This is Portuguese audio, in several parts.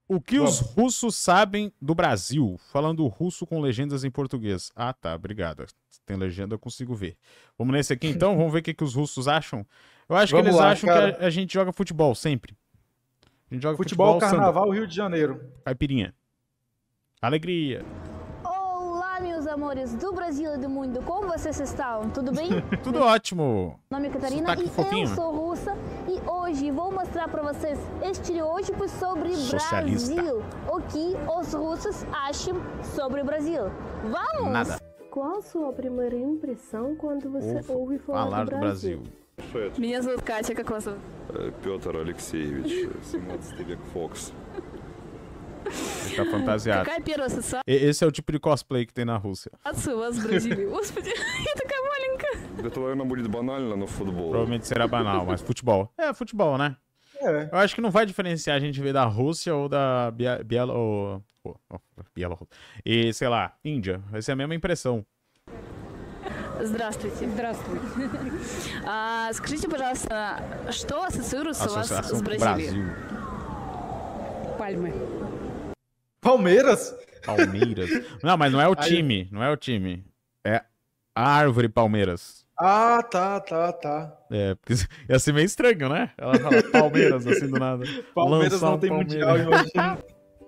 O que os Vamos. russos sabem do Brasil? Falando russo com legendas em português. Ah, tá, obrigado. Tem legenda, eu consigo ver. Vamos nesse aqui então? Vamos ver o que os russos acham? Eu acho que Vamos eles lá, acham que cara. a gente joga futebol, sempre. A gente joga Futebol, samba, Carnaval, Rio de Janeiro. caipirinha. Alegria. Olá, meus amores do Brasil e do mundo, como vocês estão? Tudo bem? Tudo ótimo. Meu nome é Catarina Sotaque e fofinho. eu sou russa e hoje vou mostrar para vocês estereótipos sobre Socialista. Brasil. O que os russos acham sobre o Brasil. Vamos! Nada. Qual a sua primeira impressão quando você ouve Falar do Brasil. Меня зовут Катя, как вас зовут? Петр Алексеевич, 17 век Фокс. Tá fantasiado. Какая первая ассоциация Esse é o tipo de cosplay que tem na Rússia. у вас с Бразилией? Господи, я такая маленькая. Это, наверное, будет банально, но футбол. Provavelmente será banal, mas futebol. É, futebol, né? É. Eu acho que não vai diferenciar a gente ver da Rússia ou da Bielorrússia. E, sei lá, Índia. Vai ser a mesma impressão. Здравствуйте. Здравствуйте. Скажите, пожалуйста, что ассоциируется у вас Associação с com Бразилией? Brasil. Palma. Palmeiras? Palmeiras. Não, mas não é o time. Não é o time. É a árvore Palmeiras. Ah, tá. É, porque ia ser meio estranho, né? Ela fala Palmeiras assim do nada. Palmeiras Lançar não um tem Palmeiras. mundial, imagina.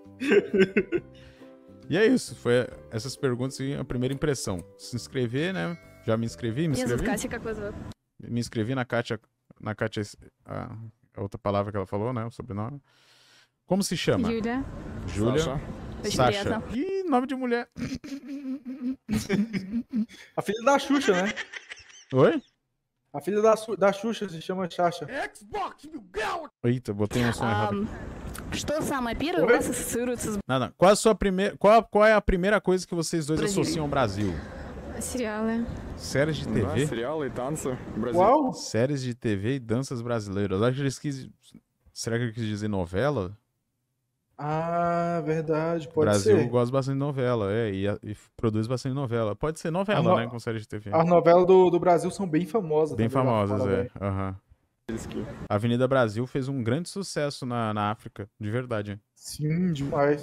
E é isso. Foi essas perguntas e a primeira impressão. Se inscrever, né? Já me inscrevi? Меня зовут Катя, как вас зовут? Me inscrevi na Kátia, a outra palavra que ela falou, né? O sobrenome. Como se chama? Юля. Júlia. Очень Sasha. приятно. Ih, nome de mulher. A filha da Xuxa, né? Oi? A filha da Xuxa se chama Xaxa. Eita, botei um som errado. Что самое первое у Ой. вас ассоциируется с Nada. Qual, a sua primeira, qual é a primeira coisa que vocês dois Brasil. associam ao Brasil? сериалы? Séries de Да, TV? сериалы и танцы. Бразилия. Qual? Séries de TV e danças brasileiras. Acho que eles quis. Será que ele quis dizer novela? Ah, verdade, O pode Brasil ser. gosta bastante de novela, e produz bastante novela. Pode ser novela, no- né? Com séries de TV. As novelas do Brasil são bem famosas. Bem também lá famosas, fora, é. velho. Aham. A Avenida Brasil fez um grande sucesso na África, de verdade. Sim, demais.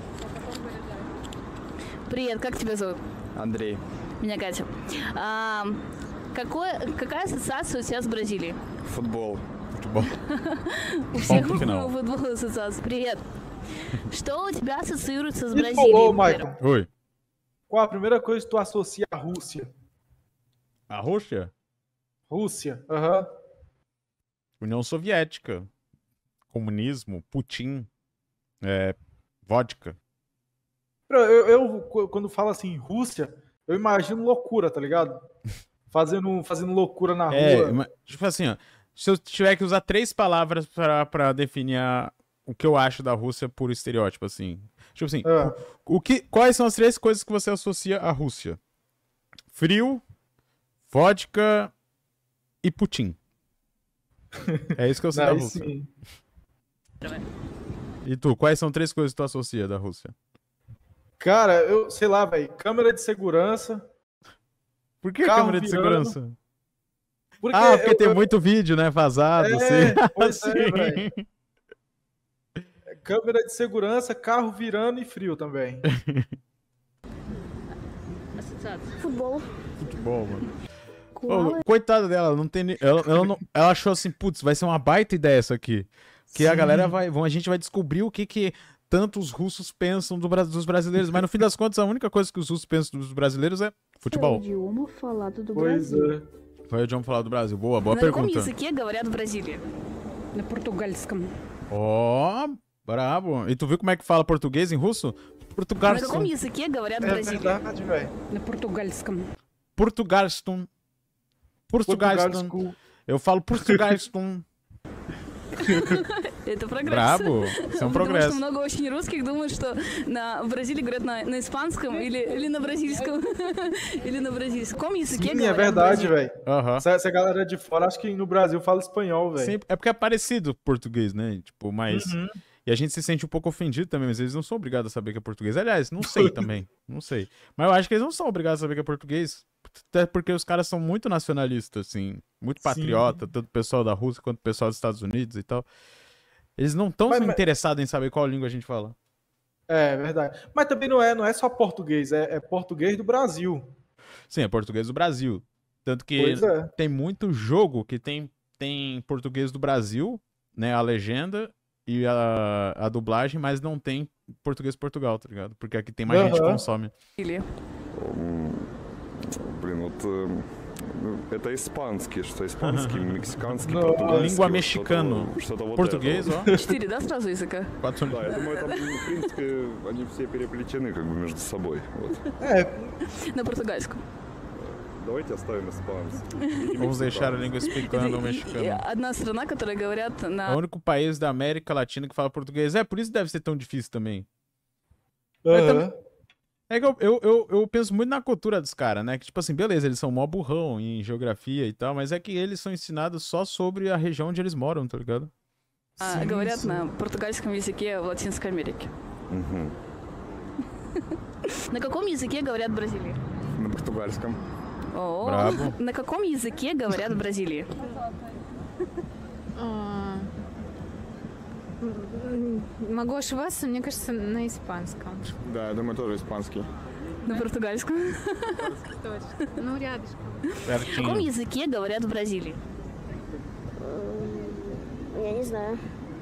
Привет, как тебя зовут? Андрей. Меня Катя. Какая ассоциация у тебя с Бразилией? Футбол. Futebol. У всех Ponto final. футбол ассоциация. Привет. Что у тебя ассоциируется с E Бразилией? falou, Michael. Oi. Qual a primeira coisa que tu associa à Rússia? A Rússia? Rússia, aham. União Soviética. Comunismo, Putin, vodka. Quando falo assim, Rússia, eu imagino loucura, tá ligado? Fazendo loucura na rua. Tipo assim, ó. Se eu tiver que usar 3 palavras pra definir o que eu acho da Rússia por estereótipo, assim. Tipo assim, Ah. quais são as 3 coisas que você associa à Rússia? Frio, vodka e Putin. É isso que eu sei da Aí Rússia. sim. E tu, quais são 3 coisas que tu associa da Rússia? Cara, eu sei lá, velho. Câmera de segurança. Por que Carro câmera de virando. segurança? Porque Porque tem muito vídeo, né? Vazado, assim. pois é, Assim. velho. Câmera de segurança, carro virando e frio também. Ассоциация. Futebol. Futebol, mano. Qual Ô, coitada dela, não tem. Ela achou assim, putz, vai ser uma baita ideia isso aqui. Que a Sim. galera a gente vai descobrir o que tanto os russos pensam dos brasileiros. Mas no fim das contas, a única coisa que os russos pensam dos brasileiros é é o futebol. idioma falado do Pois Brasil? é. Foi o John falar do Brasil. Boa На каком pergunta. языке говорят в Бразилии? Na португальском. Ó, brabo. E tu viu como é que fala português em russo? На Portugalstum. каком языке говорят в É Бразилии? verdade, velho. На португальском. Portugalstum. Portugalstum. Portugal, Eu falo Portugalstum. Это прогресс. Brabo. Isso é um Потому progresso. что много очень русских думают, что в Бразилии говорят на испанском или на бразильском. Или на бразильском. В каком языке sim, é говорят в verdade, Бразилии? velho. Aham. Essa galera de fora, acho que no Brasil fala espanhol, velho. Sempre- É porque é parecido com português, né? Tipo, mas. Uhum. E a gente se sente um pouco ofendido também, mas eles não são obrigados a saber que é português. Aliás, não sei também. Não sei. Mas eu acho que eles não são obrigados a saber que é português. Até porque os caras são muito nacionalistas, assim. Muito Sim. patriota, tanto o pessoal da Rússia quanto o pessoal dos Estados Unidos e tal. Eles não estão Mas- interessados em saber qual língua a gente fala. É verdade. Mas também não é só português, é português do Brasil. Sim, é português do Brasil. Tanto que Pois é. tem muito jogo que tem português do Brasil, né? A legenda e a dublagem, mas não tem português Portugal, tá ligado? Porque aqui tem mais gente que Aham. consome. Или Блин, вот это испанский, что испанский, мексиканский, Ну, португальский. Língua вот mexicano. что-то вот Português, это ó. 4, да, сразу языка? 4 вот. Да, я думаю, там, в принципе, они все переплетены как бы между собой. Вот. É, На португальском. Давайте оставим испанский. Vamos deixar a língua explicando o И mexicano. одна страна, которая говорят É o на... único país da América Latina que fala português. É, por isso deve ser tão difícil também. aham. É que eu penso muito na cultura dos caras, né? Que, tipo assim, beleza, eles são mó burrão em geografia e tal, mas é que eles são ensinados só sobre a região onde eles moram, tá ligado? говорят на португальском языке в Латинской Америке. Мгм. На каком языке говорят в Бразилии? На португальском. О, Браво. на каком языке говорят в Бразилии? Могу ошибаться, мне кажется, на испанском. Да, я думаю, тоже испанский. На португальском. Ну, рядышком. На каком Certinho. языке говорят в Бразилии? Я не знаю.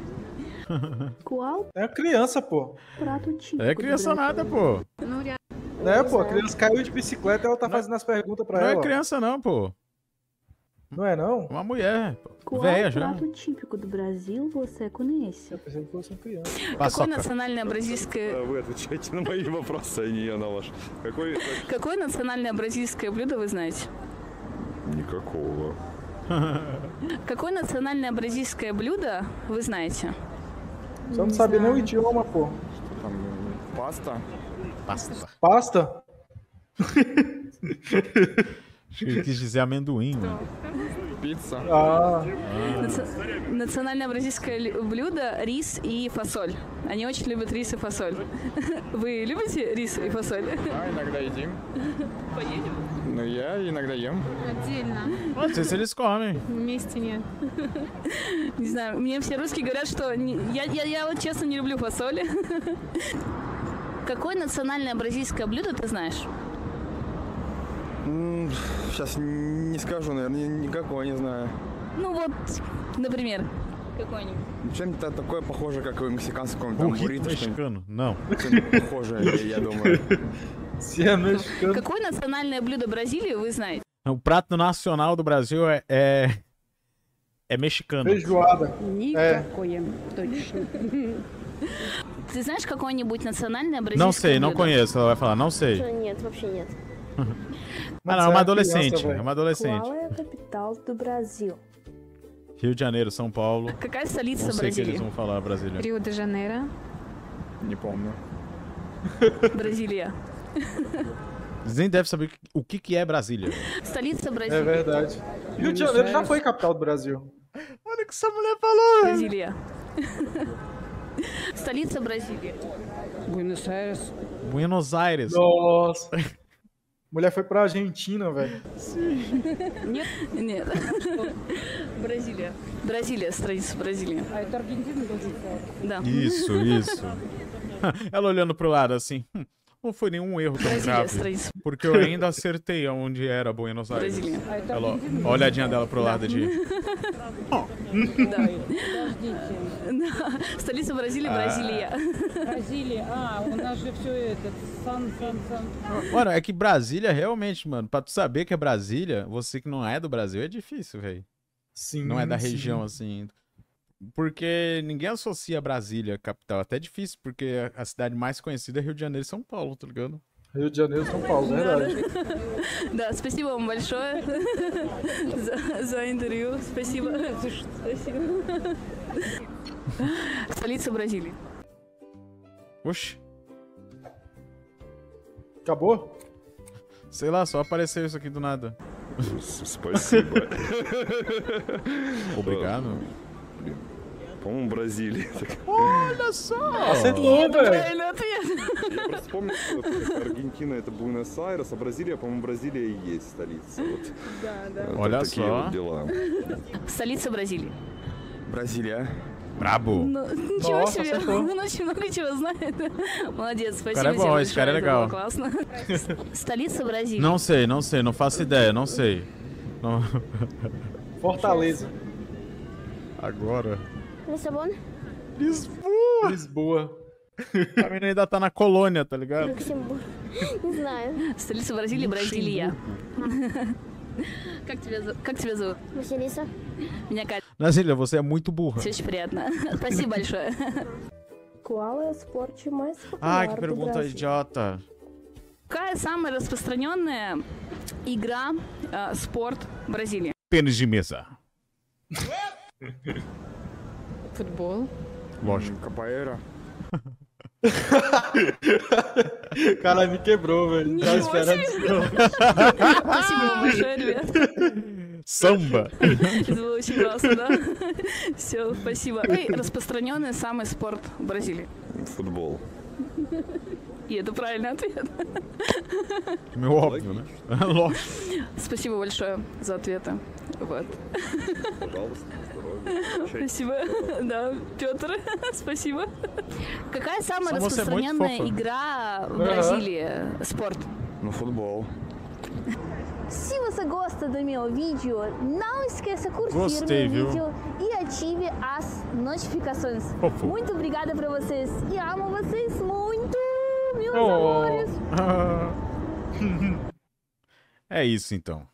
Qual É criança, pô. prato típico É do criança Brasil? nada, pô. Ну, Né, pô? A criança caiu de bicicleta e ela tá fazendo as perguntas pra Não ela. é criança não, pô. Não é, não? Uma mulher, pô. Qual Véia já. prato típico do Brasil você conhece? Eu pensei que fosse uma criança. Какое Paçoca. национальное бразильское... Вы отвечаете на мои вопросы, а не я на ваши. Какое национальное бразильское блюдо вы знаете? Никакого. Какое национальное бразильское блюдо вы знаете? Você não sabe nem o idioma, pô. Там паста. Pasta. Pasta? Acho que ele quis dizer amendoim, mano. Пицца. Ah, Национальное бразильское блюдо — рис и фасоль. Они очень любят рис и фасоль. Вы любите рис и фасоль? Да, иногда едим. Поедем? Ну, я иногда ем. отдельно. Não sei se eles comem. Вместе нет. Не знаю, мне все русские говорят, что я вот честно не люблю фасоль. Какое национальное бразильское блюдо ты знаешь? Сейчас не скажу, наверное, никакого не знаю. Ну вот, например, какой-нибудь. Чем-то такое похоже, как и в мексиканском, там, Burrito буррито, что-нибудь mexicano. Não. похожее, я думаю. se é mexicano. Какое национальное блюдо Бразилии вы знаете? O prato nacional do Brasil é mexicano. Feijoada. Никакое, точно. Ты знаешь какое-нибудь национальное бразильское Não sei, não блюдо? conheço. Ela vai falar, não sei. Нет, вообще нет. Ah, não, é uma adolescente. É uma adolescente. Qual é a capital do Brasil? Rio de Janeiro, São Paulo. Какая столица Não sei o que eles Бразилии? vão falar, Brasília. Рио-де-Жанейро. Не помню. Бразилия. Eles nem devem saber o que é Brasília. Столица É Бразилии. verdade. Rio de Janeiro já foi capital do Brasil. Olha o que essa mulher falou. Бразилия. Столица Бразилии. Буэнос-Айрес. Buenos Aires. Nossa. Mulher foi pra Argentina, velho. Нет. Бразилия. Бразилия, столица Бразилии. А это Аргентина, Буэнос-Айрес? Да. Isso, isso. Ela olhando pro lado assim. Não foi nenhum erro tão Бразилия, grave. столица Porque eu ainda acertei onde era Buenos Aires. Бразилии. А это Ela, Аргентина? a olhadinha dela pro lado de. Да. Подождите. Да. Столица Бразилии, Бразилия. Бразилия. У нас же все это. Сан. Mano, é que Brasília realmente, mano, pra tu saber que é Brasília, você que não é do Brasil é difícil, velho. Sim. Não é da sim. região assim. Porque ninguém associa Brasília à capital. Até é difícil, porque a cidade mais conhecida é Rio de Janeiro e São Paulo, tá ligado? Rio de Janeiro, São Paulo, verdade. Да, спасибо вам большое за интервью. Спасибо. Спасибо. Столица Бразилии. Oxi, Acabou? sei lá, só apareceu isso aqui do nada. Спасибо. Obrigado. По-моему, Бразилия. Olha só! Acertou, velho. Правильный ответ. Я просто вспомнил, что Аргентина это Буэнос-Айрес, а Бразилия, по-моему, Бразилия и есть столица. Вот. Да, да. Вот Olha такие só. вот дела. Столица Бразилии. Бразилия. Brabo. Ничего Nossa, себе, acertou. он очень много чего знает. Молодец, спасибо Cara é тебе bom, esse cara é большое, это legal. было классно. Столица Бразилии. Não sei, não faço ideia, não sei. Não. Fortaleza. Agora. Лиссабон, Lisboa! Lisboa. A menina ainda tá na colônia, tá ligado? Люксембург. Не знаю. Столица Бразилии, Бразилия. Как тебя зовут? Василиса. Меня Катя. Nazília, você é muito burra. Очень приятно. Спасибо большое. Qual é o esporte mais Ai, popular que do pergunta Brasil? idiota. Какая самая распространенная игра, спорт в Бразилии? Tênis de mesa. Футбол. Lógico. Капоэйра. Cara, me quebrou, velho. Não tava esperando isso, não. Спасибо вам большое, ребят. Samba. Это было очень классно, да? Все, спасибо. Эй, распространенный самый спорт в Бразилии. Футбол. И это правильный ответ. Meu óbvio, né? Lógico. Спасибо большое за ответы. Вот. Пожалуйста, здоровья. Спасибо. Да, Петр, спасибо. Какая самая Само собой, распространенная фофа. игра в Бразилии? Спорт. Ну, футбол. Se você gosta do meu vídeo, não esqueça de curtir Gostei, meu viu? vídeo e ative as notificações. Fofo. Muito obrigada pra vocês e amo vocês muito, meus Oh. amores. É isso então.